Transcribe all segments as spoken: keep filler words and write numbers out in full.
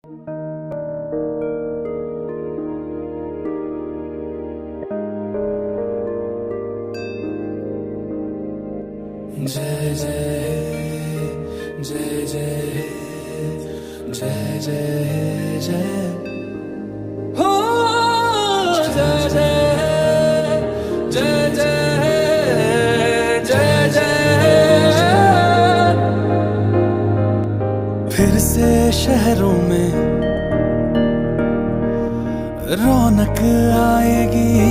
जय जय जय जय जय जय जय हो जय जय जय जय जय जय। फिर से शहरों में रौनक आएगी,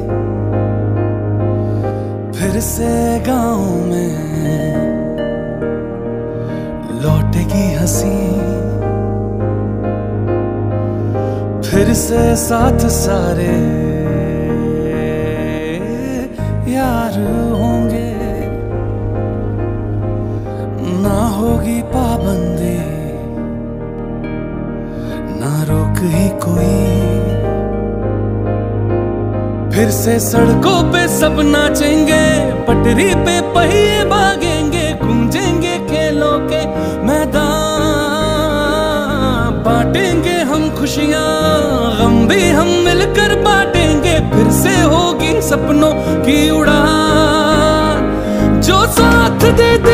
फिर से गाँव में लौटेगी हंसी, फिर से साथ सारे यार होंगे, ना होगी पाबंदी ना रोक ही कोई, फिर से सड़कों पे सब नाचेंगे, पटरी पे पहिए भागेंगे, गूंजेंगे खेलों के मैदान, बांटेंगे हम खुशियां गम भी हम मिलकर बांटेंगे, फिर से होगी सपनों की उड़ान। जो साथ दे दे